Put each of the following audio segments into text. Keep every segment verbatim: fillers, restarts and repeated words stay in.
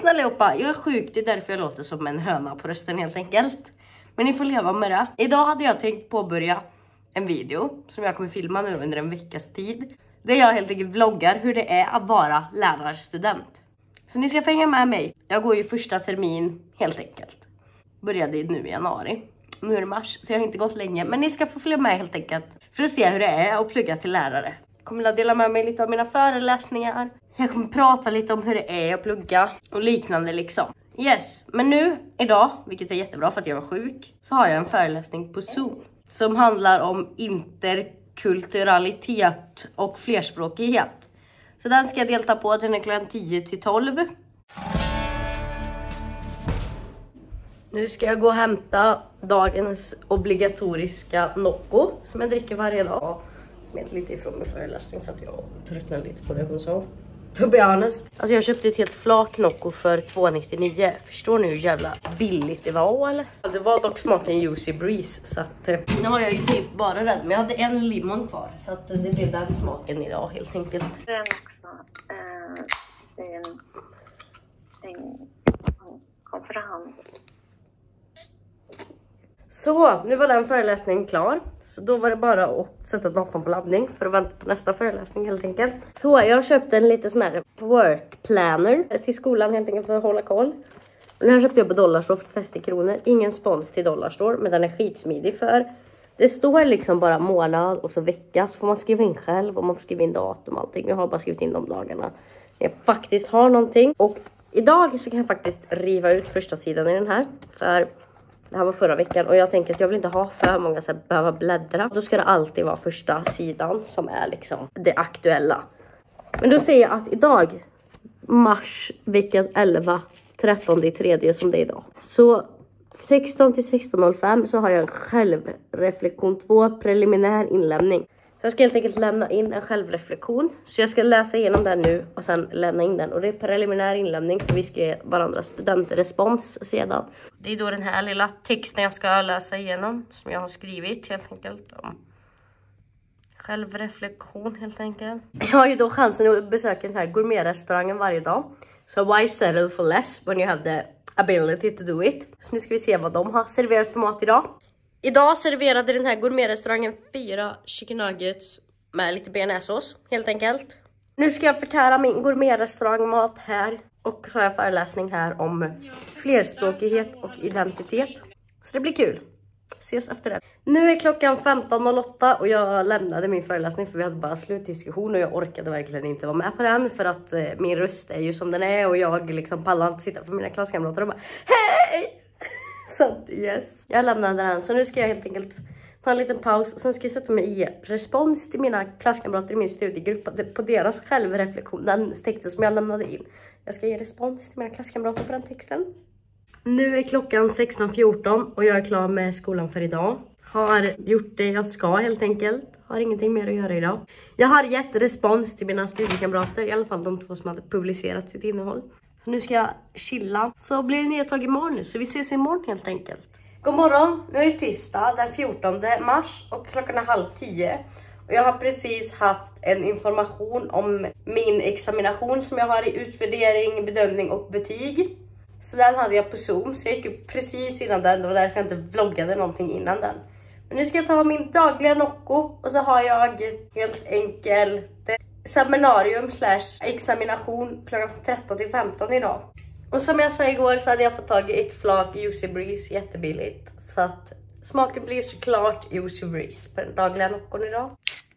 lyssna allihopa, jag är sjuk, det är därför jag låter som en höna på rösten helt enkelt. Men ni får leva med det. Idag hade jag tänkt påbörja en video som jag kommer filma nu under en veckas tid. Där jag helt enkelt vloggar hur det är att vara lärarstudent. Så ni ska fänga med mig. Jag går ju första termin helt enkelt. Började nu i januari. Nu är det mars, så jag har inte gått länge. Men ni ska få följa med helt enkelt för att se hur det är att plugga till lärare. Jag kommer att dela med mig lite av mina föreläsningar. Jag kommer prata lite om hur det är att plugga och liknande liksom. Yes, men nu, idag, vilket är jättebra för att jag var sjuk, så har jag en föreläsning på Zoom. Som handlar om interkulturalitet och flerspråkighet. Så den ska jag delta på, den är klockan tio till tolv. Nu ska jag gå och hämta dagens obligatoriska Nocco som jag dricker varje dag. Smet lite ifrån min föreläsning för att jag tröttnade lite på det hon sa. To be honest. Alltså jag köpte ett helt flak Nocco för två nittionio. Förstår ni hur jävla billigt det var eller? Det var dock smaken Juicy Breeze. Så att nu har jag ju typ bara den. Men jag hade en limon kvar. Så att det blev den smaken idag helt enkelt. Den också. Eh, sin, sin konferens. Så, nu var den föreläsningen klar. Så då var det bara att sätta datorn på laddning för att vänta på nästa föreläsning helt enkelt. Så jag köpte en lite sån här work planner till skolan helt enkelt för att hålla koll. Den här köpte jag på Dollarstore för trettio kronor. Ingen spons till Dollarstore, men den är skitsmidig för det står liksom bara månad och så vecka. Så får man skriva in själv och man får skriva in datum och allting. Jag har bara skrivit in de dagarna jag faktiskt har någonting. Och idag så kan jag faktiskt riva ut första sidan i den här. För det här var förra veckan och jag tänker att jag vill inte ha för många så här, behöva bläddra. Då ska det alltid vara första sidan som är liksom det aktuella. Men då säger jag att idag, mars veckan elva, tretton i tredje som det är idag. Så sexton till sexton noll fem så har jag en självreflektion två preliminär inlämning. Så jag ska helt enkelt lämna in en självreflektion. Så jag ska läsa igenom den nu och sen lämna in den. Och det är preliminär inlämning för vi ska ge varandra studentrespons sedan. Det är då den här lilla texten jag ska läsa igenom som jag har skrivit helt enkelt om självreflektion helt enkelt. Jag har ju då chansen att besöka den här gourmetrestaurangen varje dag. Så why settle for less when you have the ability to do it? Så nu ska vi se vad de har serverat för mat idag. Idag serverade den här gourmetrestaurangen fyra chicken nuggets med lite bearnaisesås helt enkelt. Nu ska jag förtära min gourmetrestaurangmat här. Och så har jag föreläsning här om flerspråkighet och identitet. Så det blir kul. Ses efter det. Nu är klockan femton noll åtta och jag lämnade min föreläsning för vi hade bara slutdiskussion. Och jag orkade verkligen inte vara med på den för att eh, min röst är ju som den är. Och jag liksom pallar inte sitta för mina klasskamrater och bara hej! Så yes. Jag lämnade den så nu ska jag helt enkelt ta en liten paus. Sen ska jag sätta mig i respons till mina klasskamrater i min studiegrupp på deras självreflektion. Den texten som jag lämnade in. Jag ska ge respons till mina klasskamrater på den texten. Nu är klockan sexton fjorton och jag är klar med skolan för idag. Har gjort det jag ska helt enkelt. Har ingenting mer att göra idag. Jag har gett respons till mina studiekamrater. I alla fall de två som hade publicerat sitt innehåll. Så nu ska jag chilla. Så blir det nedtag imorgon nu. Så vi ses imorgon helt enkelt. God morgon. Nu är det tisdag den fjortonde mars. Och klockan är halv tio. Och jag har precis haft en information om min examination som jag har i utvärdering, bedömning och betyg. Så den hade jag på Zoom. Så jag gick upp precis innan den. Det var därför jag inte vloggade någonting innan den. Men nu ska jag ta min dagliga Nocco. Och så har jag helt enkelt seminarium slash examination klockan tretton till femton idag. Och som jag sa igår så hade jag fått tag i ett flak Juicy Breeze jättebilligt. Så att smaken blir såklart Juicy Breeze på den dagliga Noccon idag.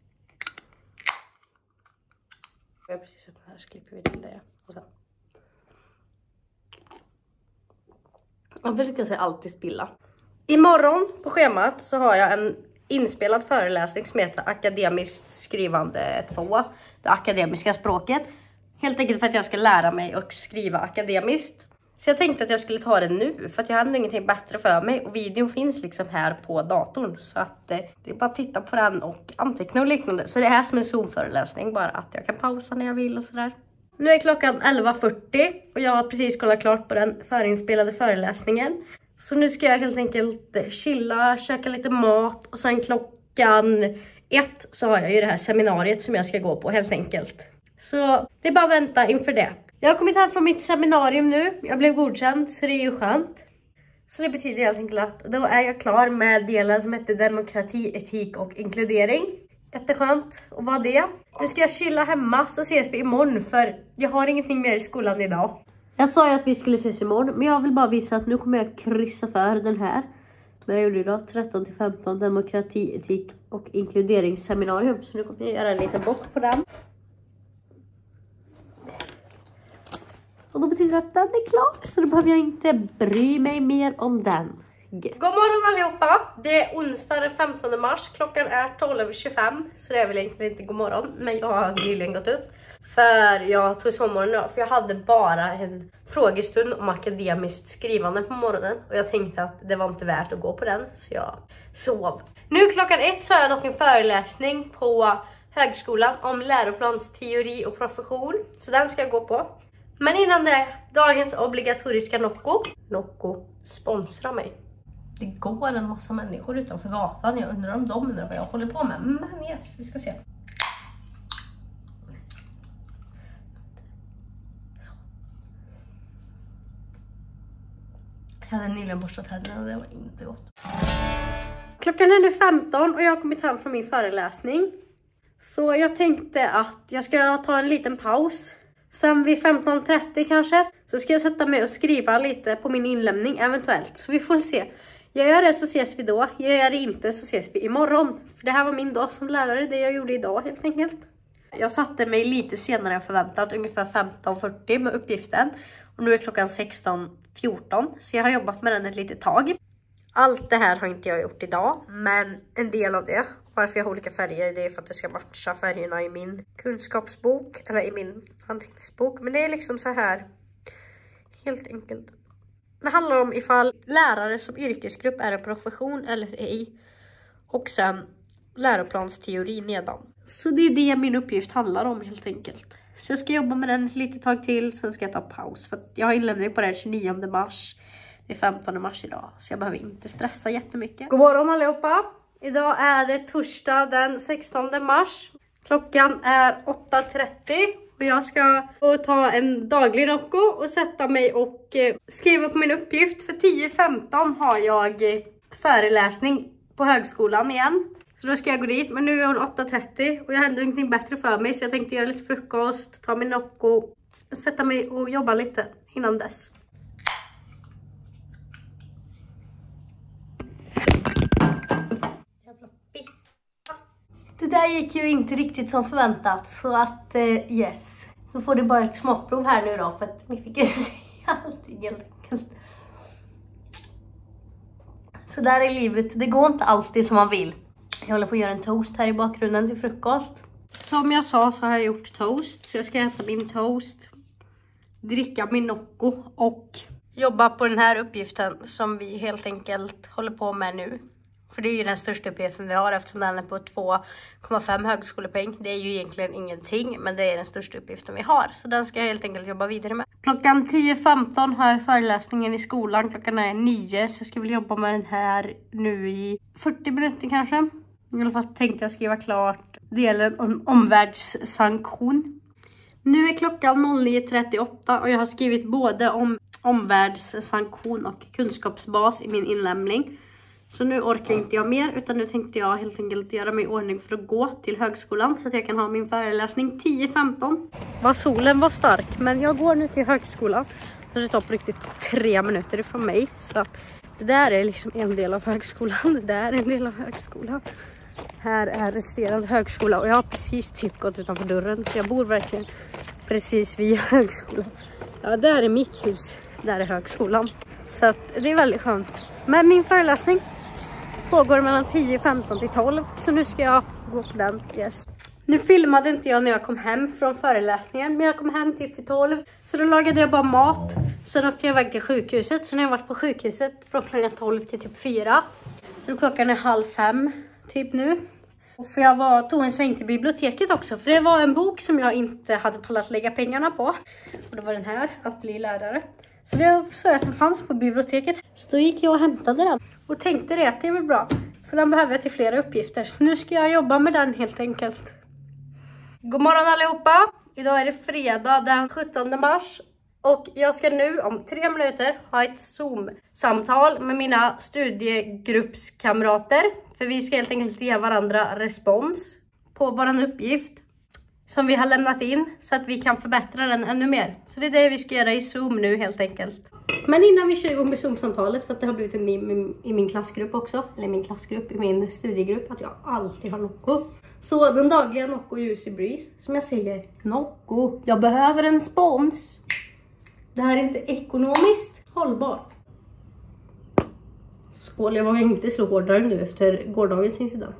Jag har precis öppnat här så klipper vi till det. Och så. Jag försöker säga alltid spilla. Imorgon på schemat så har jag en inspelad föreläsning som heter akademiskt skrivande två. Det akademiska språket. Helt enkelt för att jag ska lära mig att skriva akademiskt. Så jag tänkte att jag skulle ta det nu. För att jag hade ingenting bättre för mig. Och videon finns liksom här på datorn. Så att eh, det är bara att titta på den och anteckna och liknande. Så det är här som en Zoom-föreläsning. Bara att jag kan pausa när jag vill och sådär. Nu är klockan elva fyrtio. Och jag har precis kollat klart på den förinspelade föreläsningen. Så nu ska jag helt enkelt chilla, käka lite mat. Och sen klockan ett så har jag ju det här seminariet som jag ska gå på helt enkelt. Så det är bara att vänta inför det. Jag har kommit hem från mitt seminarium nu. Jag blev godkänd, så det är ju skönt. Så det betyder helt enkelt att då är jag klar med delen som heter demokrati, etik och inkludering. Jätteskönt att vara det. Nu ska jag chilla hemma, så ses vi imorgon, för jag har ingenting mer i skolan idag. Jag sa ju att vi skulle ses imorgon, men jag vill bara visa att nu kommer jag kryssa för den här. Men jag gjorde idag tretton till femton demokrati, etik och inkluderingsseminarium. Så nu kommer jag göra en liten bock på den. Och då betyder det att den är klar, så då behöver jag inte bry mig mer om den. Yes. God morgon allihopa! Det är onsdag den femtonde mars, klockan är tolv tjugofem. Så det är väl egentligen inte god morgon, men jag har nyligen gått upp. För jag tog sovmorgon idag, för jag hade bara en frågestund om akademiskt skrivande på morgonen. Och jag tänkte att det var inte värt att gå på den, så jag sov. Nu klockan ett så har jag dock en föreläsning på högskolan om läroplansteori och profession. Så den ska jag gå på. Men innan det, dagens obligatoriska Nocco. Nocco sponsrar mig. Det går en massa människor utanför gatan. Jag undrar om de undrar vad jag håller på med. Men yes, vi ska se. Så. Jag hade nyligen borstat tänderna och det var inte gott. Klockan är nu femton och jag har kommit hem från min föreläsning. Så jag tänkte att jag ska ta en liten paus. Sen vid femton trettio kanske så ska jag sätta mig och skriva lite på min inlämning eventuellt. Så vi får se. Gör jag det så ses vi då. Gör jag det inte så ses vi imorgon. För det här var min dag som lärare, det jag gjorde idag helt enkelt. Jag satte mig lite senare än förväntat, ungefär femton fyrtio med uppgiften. Och nu är klockan sexton fjorton, så jag har jobbat med den ett litet tag. Allt det här har inte jag gjort idag, men en del av det. Varför jag har olika färger, det är för att det ska matcha färgerna i min kunskapsbok. Eller i min anteckningsbok. Men det är liksom så här. Helt enkelt. Det handlar om ifall lärare som yrkesgrupp är en profession eller ej. Och sen läroplansteori nedan. Så det är det min uppgift handlar om helt enkelt. Så jag ska jobba med den lite tag till. Sen ska jag ta paus. För att jag har inlämning på den tjugonionde mars. Det är femtonde mars idag. Så jag behöver inte stressa jättemycket. God morgon allihopa! Idag är det torsdag den sextonde mars. Klockan är åtta trettio. Och jag ska få ta en daglig Nocco och sätta mig och eh, skriva på min uppgift. För tio femton har jag eh, föreläsning på högskolan igen. Så då ska jag gå dit. Men nu är hon åtta trettio och jag har ändå ingenting bättre för mig. Så jag tänkte göra lite frukost, ta min Nocco och sätta mig och jobba lite innan dess. Det där gick ju inte riktigt som förväntat, så att eh, yes. Nu får det bara ett smakprov här nu då, för att vi fick ju se allting helt enkelt. Så där är livet, det går inte alltid som man vill. Jag håller på att göra en toast här i bakgrunden till frukost. Som jag sa så har jag gjort toast, så jag ska äta min toast, dricka min Nocco och jobba på den här uppgiften som vi helt enkelt håller på med nu. För det är ju den största uppgiften vi har eftersom den är på två komma fem högskolepoäng. Det är ju egentligen ingenting, men det är den största uppgiften vi har. Så den ska jag helt enkelt jobba vidare med. Klockan tio femton har jag föreläsningen i skolan. Klockan är nio, så jag ska väl jobba med den här nu i fyrtio minuter kanske. I alla fall tänkte jag skriva klart delen om omvärldssanktion. Nu är klockan nio trettioåtta och jag har skrivit både om omvärldssanktion och kunskapsbas i min inlämning. Så nu orkar inte jag mer, utan nu tänkte jag helt enkelt göra mig i ordning för att gå till högskolan så att jag kan ha min föreläsning tio femton. Var solen var stark, men jag går nu till högskolan. Det tar på riktigt tre minuter ifrån mig, så att det där är liksom en del av högskolan. Det där är en del av högskolan. Här är resterande högskola och jag har precis typ gått utanför dörren, så jag bor verkligen precis vid högskolan. Ja, där är mitt hus, där är högskolan. Så att det är väldigt skönt. Men min föreläsning pågår mellan tio femton till tolv. Så nu ska jag gå på den. Yes. Nu filmade inte jag när jag kom hem från föreläsningen. Men jag kom hem typ till tolv. Så då lagade jag bara mat. Sen åkte jag iväg till sjukhuset. Så nu har jag varit på sjukhuset från klockan tolv till typ fyra. Så klockan är halv fem typ nu. Och för jag var, tog en sväng till biblioteket också. För det var en bok som jag inte hade pallat lägga pengarna på. Och det var den här, Att bli lärare. Så det så att den fanns på biblioteket. Så då gick jag och hämtade den. Och tänkte det att det är väl bra. För den behöver jag till flera uppgifter. Så nu ska jag jobba med den helt enkelt. God morgon allihopa. Idag är det fredag den sjuttonde mars. Och jag ska nu om tre minuter ha ett Zoom-samtal med mina studiegruppskamrater. För vi ska helt enkelt ge varandra respons på våran uppgift som vi har lämnat in. Så att vi kan förbättra den ännu mer. Så det är det vi ska göra i Zoom nu helt enkelt. Men innan vi kör igång med Zoom-samtalet, för att det har blivit i min, i min klassgrupp också. Eller min klassgrupp, i min studiegrupp. Att jag alltid har Nocco. Så den dagliga Nocco Juicy Breeze. Som jag säger, Nocco, jag behöver en spons. Det här är inte ekonomiskt hållbart. Skål, jag vågar inte slå hårdare nu efter gårdagens incident.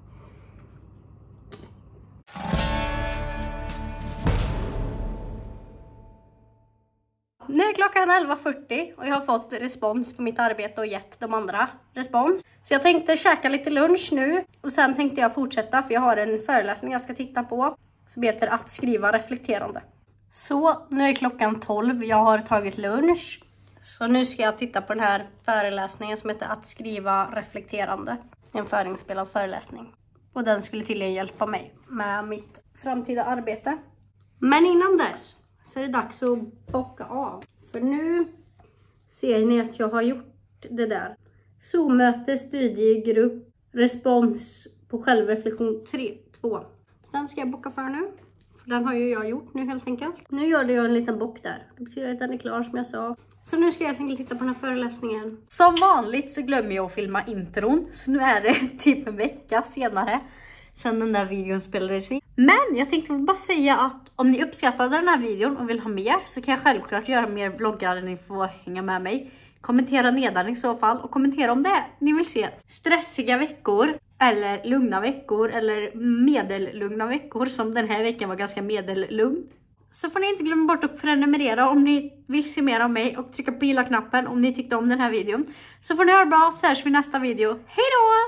Nu är klockan elva fyrtio och jag har fått respons på mitt arbete och gett de andra respons. Så jag tänkte käka lite lunch nu och sen tänkte jag fortsätta, för jag har en föreläsning jag ska titta på som heter att skriva reflekterande. Så nu är klockan tolv, jag har tagit lunch. Så nu ska jag titta på den här föreläsningen som heter att skriva reflekterande. En förinspelad föreläsning. Och den skulle tydligen hjälpa mig med mitt framtida arbete. Men innan dess så är det dags att bocka av. För nu ser ni att jag har gjort det där. Zoom-möte, studiegrupp, respons på självreflektion tre, två. Så den ska jag bocka för nu. För den har ju jag gjort nu helt enkelt. Nu gör jag en liten bock där. Det betyder att den är klar som jag sa. Så nu ska jag helt enkelt titta på den här föreläsningen. Som vanligt så glömmer jag att filma intron. Så nu är det typ en vecka senare sen den där videon spelades in. Men jag tänkte bara säga att om ni uppskattade den här videon och vill ha mer, så kan jag självklart göra mer vloggar där ni får hänga med mig. Kommentera nedan i så fall, och kommentera om det ni vill se stressiga veckor eller lugna veckor eller medellugna veckor, som den här veckan var ganska medellugn. Så får ni inte glömma bort att prenumerera om ni vill se mer av mig, och trycka på gilla-knappen om ni tyckte om den här videon. Så får ni ha det bra, så hörs vi i nästa video. Hej då!